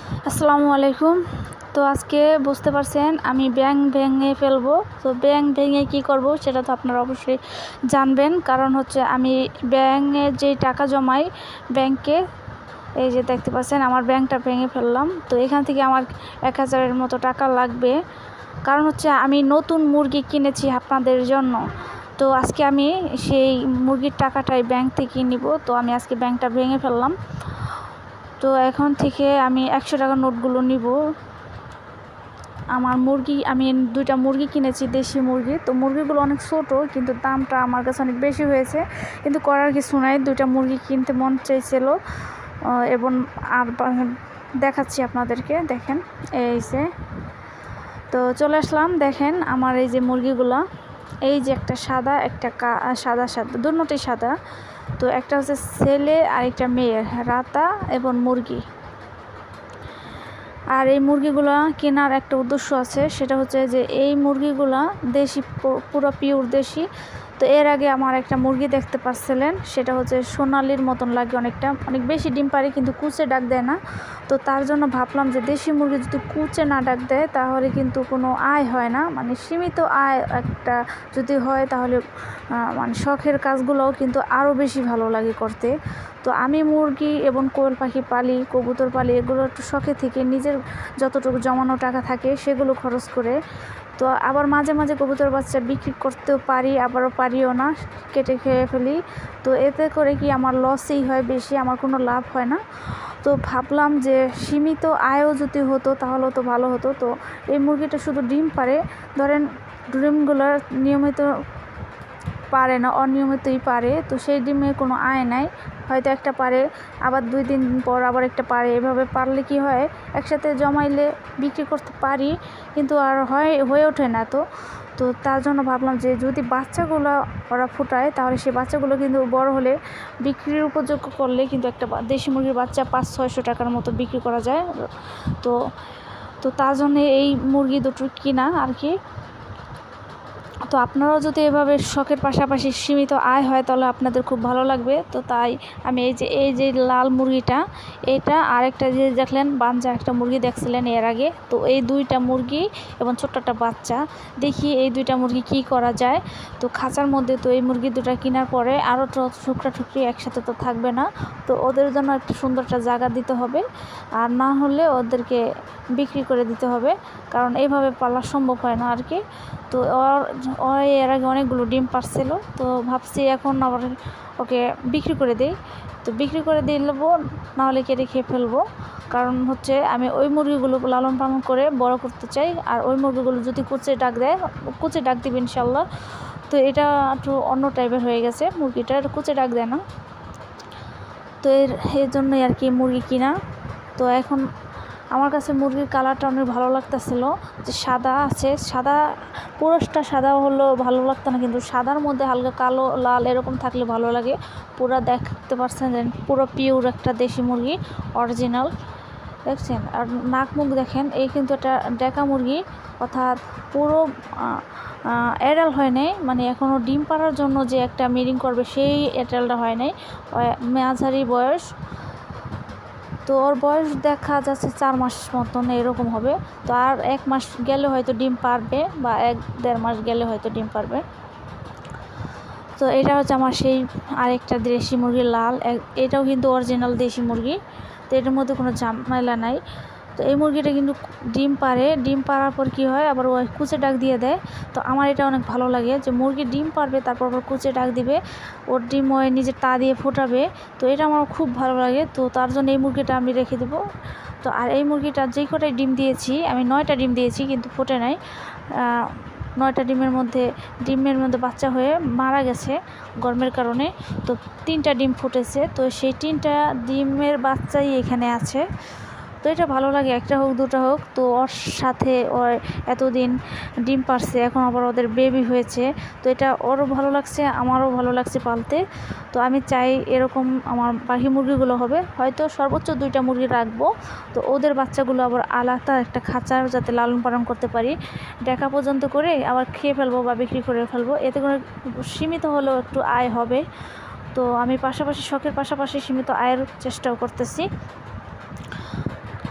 আসসালামু আলাইকুম। তো আজকে বুঝতে পারছেন আমি ব্যাংক ভেঙে ফেলবো। তো ব্যাংক ভেঙে কি করব সেটা তো আপনারা অবশ্যই জানবেন। কারণ হচ্ছে আমি ব্যাংকে যেই টাকা জমাই ব্যাংকে, এই যে দেখতে পাচ্ছেন আমার ব্যাংকটা ভেঙে ফেললাম। তো এখান থেকে আমার 1000-এর মতো টাকা লাগবে। কারণ হচ্ছে আমি নতুন মুরগি কিনেছি আপনাদের জন্য। তো আজকে আমি সেই মুরগির টাকাটাই ব্যাংক থেকে নিব। তো আমি আজকে ব্যাংকটা ভেঙে ফেললাম। তো এখন থেকে আমি 100 টাকার নোটগুলো নিব। আমার আমি 2টা মুরগি কিনেছি, দেশি মুরগি। তো মুরগিগুলো অনেক ছোটো, কিন্তু দামটা আমার কাছে অনেক বেশি হয়েছে। কিন্তু করার কিছু নাই, 2টা মুরগি কিনতে মন চাইছিল। এবং আর দেখাচ্ছি আপনাদেরকে, দেখেন এই যে। তো চলে আসলাম, দেখেন আমার এই যে মুরগিগুলো, এই যে একটা সাদা, একটা সাদা সাদা, দুটোই সাদা। তো একটা হচ্ছে ছেলে আর একটা মেয়ে, রাতা এবং মুরগি। আর এই মুরগিগুলো কেনার একটা উদ্দেশ্য আছে, সেটা হচ্ছে যে এই মুরগিগুলো দেশি, পুরো পিওর দেশি। তো এর আগে আমার একটা মুরগি দেখতে পাচ্ছিলেন, সেটা হচ্ছে সোনালির মতন লাগে, অনেক বেশি ডিম পারে, কিন্তু কুচে ডাক দেয় না। তো তার জন্য ভাবলাম যে দেশি মুরগি যদি কুচে না ডাক দেয় তাহলে কিন্তু কোনো আয় হয় না, মানে সীমিত আয় একটা যদি হয় তাহলে মানে শখের কাজগুলোও কিন্তু আরও বেশি ভালো লাগে করতে। তো আমি মুরগি এবং কোয়েল পাখি পালি, কবুতর পালি, এগুলো একটু শখে থেকে নিজের যতটুকু জমানো টাকা থাকে সেগুলো খরচ করে। তো আবার মাঝে মাঝে কবুতর বাচ্চা বিক্রি করতেও পারি, আবারও পারিও না, কেটে খেয়ে ফেলি। তো এতে করে কি আমার লসই হয় বেশি, আমার কোনো লাভ হয় না। তো ভাবলাম যে সীমিত আয়ও যদি হতো তাহলে তো ভালো হতো। তো এই মুরগিটা শুধু ডিম পারে, ধরেন ডিমগুলো নিয়মিত পারে না, অনিয়মিতই পারে। তো সেই ডিমে কোনো আয় নাই, হয়তো একটা পারে, আবার 2 দিন পর আবার একটা পারে। এভাবে পারলে কি হয়, একসাথে জমাইলে বিক্রি করতে পারি, কিন্তু আর হয়ে ওঠে না। তো তার জন্য ভাবলাম যে যদি বাচ্চাগুলো ওরা ফুটায় তাহলে সেই বাচ্চাগুলো কিন্তু বড় হলে বিক্রির উপযোগ্য করলে কিন্তু একটা দেশি মুরগির বাচ্চা 500-600 টাকার মতো বিক্রি করা যায়। তো তো তার জন্য এই মুরগি দুটো কিনা আর কি। তো আপনারাও যদি এভাবে শখের পাশাপাশি সীমিত আয় হয় তাহলে আপনাদের খুব ভালো লাগবে। তো তাই আমি এই যে লাল মুরগিটা, এটা আরেকটা যে দেখলেন বাঞ্জা একটা মুরগি দেখছিলেন এর আগে, তো এই 2টা মুরগি এবং ছোট্ট একটা বাচ্চা, দেখি এই 2টা মুরগি কি করা যায়। তো খাঁচার মধ্যে তো এই মুরগি দুটা কেনার পরে আরও টুকরা টুকরি একসাথে তো থাকবে না। তো ওদের জন্য একটা সুন্দর একটা জায়গা দিতে হবে, আর না হলে ওদেরকে বিক্রি করে দিতে হবে, কারণ এইভাবে পালা সম্ভব হয় না আর কি। তো এর আগে অনেকগুলো ডিম পারছিল, তো ভাবছি এখন আবার ওকে বিক্রি করে দিই। তো বিক্রি করে দিলেবো, নাহলে কেটে খেয়ে ফেলবো। কারণ হচ্ছে আমি ওই মুরগিগুলো লালন পালন করে বড় করতে চাই, আর ওই মুরগিগুলো যদি কুচে ডাক দেয়, কুচে ডাক দিবে ইনশাল্লাহ। তো এটা একটু অন্য টাইপের হয়ে গেছে, মুরগিটা কুচে ডাক দেয় না। তো এর জন্যই আর কি মুরগি কিনা। তো এখন আমার কাছে মুরগির কালারটা অনেক ভালো লাগতেছিল, যে সাদা আছে, সাদা পুরোটা সাদা হলো ভালো লাগতো না, কিন্তু সাদার মধ্যে হালকা কালো লাল এরকম থাকলে ভালো লাগে। পুরো দেখতে পাচ্ছেন যে পুরো পিওর একটা দেশি মুরগি, অরিজিনাল, দেখছেন। আর নাক মুখ দেখেন, এই কিন্তু একটা ডেকা মুরগি, অর্থাৎ পুরো অ্যাডাল্ট হয় নাই, মানে এখনও ডিম পাড়ার জন্য যে একটা মিরিং করবে সেই অ্যাডাল্টটা হয় নাই, মাঝারি বয়স। তো ওর বয়স দেখা যাচ্ছে 4 মাস মতন এরকম হবে। তো আর 1 মাস গেলে হয়তো ডিম পারবে, বা 1-1.5 মাস গেলে হয়তো ডিম পারবে। তো এটা হচ্ছে আমার সেই আরেকটা দেশি মুরগি লাল, এটাও কিন্তু অরিজিনাল দেশি মুরগি। তো এটার মধ্যে কোনো ঝামেলা নাই। তো এই মুরগিটা কিন্তু ডিম পারে, ডিম পাড়ার পর কী হয়, আবার ওই কুচে ডাক দিয়ে দেয়। তো আমার এটা অনেক ভালো লাগে যে মুরগি ডিম পারবে, তারপর আবার কুচে ডাক দিবে, ওর ডিম ওই নিজের তা দিয়ে ফোটাবে। তো এটা আমার খুব ভালো লাগে। তো তার জন্য এই মুরগিটা আমি রেখে দেবো। তো আর এই মুরগিটা যেই কটাই ডিম দিয়েছি, আমি 9টা ডিম দিয়েছি, কিন্তু ফোটে নাই। 9টা ডিমের মধ্যে বাচ্চা হয়ে মারা গেছে গরমের কারণে। তো 3টা ডিম ফুটেছে, তো সেই 3টা ডিমের বাচ্চাই এখানে আছে। তো এটা ভালো লাগে, একটা হোক 2টা হোক। তো ওর সাথে ওর এতদিন ডিম পারছে, এখন আবার ওদের বেবি হয়েছে। তো এটা ওরও ভালো লাগছে, আমারও ভালো লাগছে পালতে। তো আমি চাই এরকম আমার পাখি মুরগিগুলো হবে, হয়তো সর্বোচ্চ 2টা মুরগি রাখবো। তো ওদের বাচ্চাগুলো আবার আলাদা একটা খাঁচার যাতে লালন পালন করতে পারি, দেখা পর্যন্ত করে আবার খেয়ে ফেলবো বা বিক্রি করে ফেলবো, এতে করে সীমিত হলেও একটু আয় হবে। তো আমি পাশাপাশি শখের পাশাপাশি সীমিত আয়ের চেষ্টাও করতেছি। তো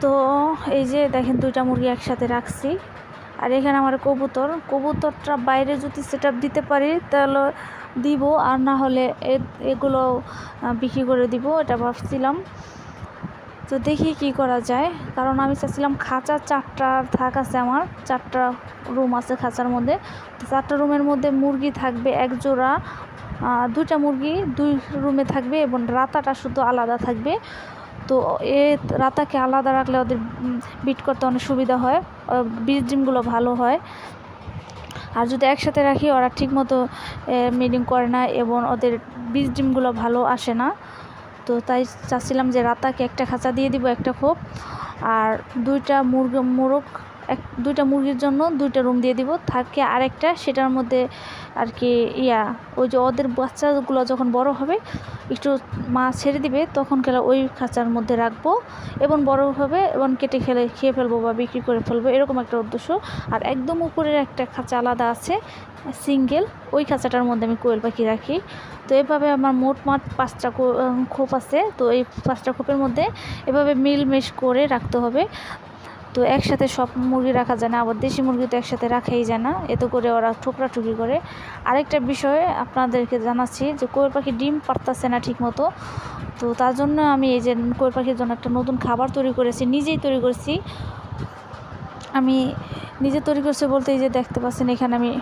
তো এই যে দেখেন 2টা মুরগি একসাথে রাখছি। আর এখানে আমার কবুতরটা বাইরে যদি সেট দিতে পারি তাহলে দিব, আর না হলে এগুলো বিক্রি করে দিব, এটা ভাবছিলাম। তো দেখি কি করা যায়, কারণ আমি চাচ্ছিলাম খাঁচা 4টা থাক আছে, আমার 4টা রুম আছে খাঁচার মধ্যে। তো 4টা রুমের মধ্যে মুরগি থাকবে এক জোড়া, 2টা মুরগি 2 রুমে থাকবে এবং রাতাটা শুধু আলাদা থাকবে। তো রাতাকে আলাদা রাখলে ওদের বিট করতে অনেক সুবিধা হয়, বীজ ডিমগুলো ভালো হয়। আর যদি একসাথে রাখি ওরা ঠিকমতো মিডিং করে না এবং ওদের বীজ ডিমগুলো ভালো আসে না। তো তাই চাচ্ছিলাম যে রাতাকে একটা খাঁচা দিয়ে দিব, একটা খোপ, আর 2টা মুরগির জন্য 2টা রুম দিয়ে দিব, থাকে আরেকটা সেটার মধ্যে আর কি ওই যে ওদের বাচ্চাগুলো যখন বড় হবে একটু মা ছেড়ে দিবে তখন ওই খাঁচার মধ্যে রাখবো এবং বড় হবে এবং কেটে খেয়ে ফেলবো বা বিক্রি করে ফেলবো, এরকম একটা উদ্দেশ্য। আর একদম উপরের একটা খাঁচা আলাদা আছে সিঙ্গেল, ওই খাঁচাটার মধ্যে আমি কোয়েল পাখি রাখি। তো এভাবে আমার মোট 5টা খোপ আছে। তো এই 5টা খোপের মধ্যে এভাবে মিলমেশ করে রাখতে হবে। তো একসাথে সব মুরগি রাখা যায় না, আবার দেশি মুরগি তো একসাথে রাখাই যায় না, এতে করে ওরা ঠুকরি করে। আরেকটা বিষয় আপনাদেরকে জানাচ্ছি যে কোয়েল পাখি ডিম পারতেছে না ঠিক মতো। তো তার জন্য আমি এই যে কোয়েল পাখির জন্য একটা নতুন খাবার তৈরি করেছি, নিজেই তৈরি করেছি। আমি নিজে তৈরি করছি বলতে এই যে দেখতে পাচ্ছেন এখানে আমি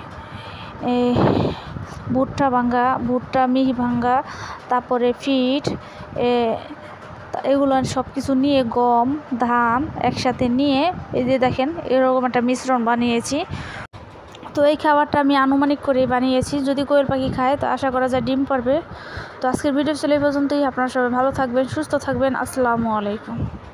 ভুট্টা মিহি ভাঙ্গা, তারপরে ফিড, এগুলো সব কিছু নিয়ে গম ধান একসাথে নিয়ে এই যে দেখেন এরকম একটা মিশ্রণ বানিয়েছি। তো এই খাবারটা আমি আনুমানিক করে বানিয়েছি, যদি কোয়েল পাখি খায় তো আশা করা যায় ডিম পারবে। তো আজকের ভিডিও ছিল এই পর্যন্তই। আপনারা সবাই ভালো থাকবেন, সুস্থ থাকবেন। আসসালামু আলাইকুম।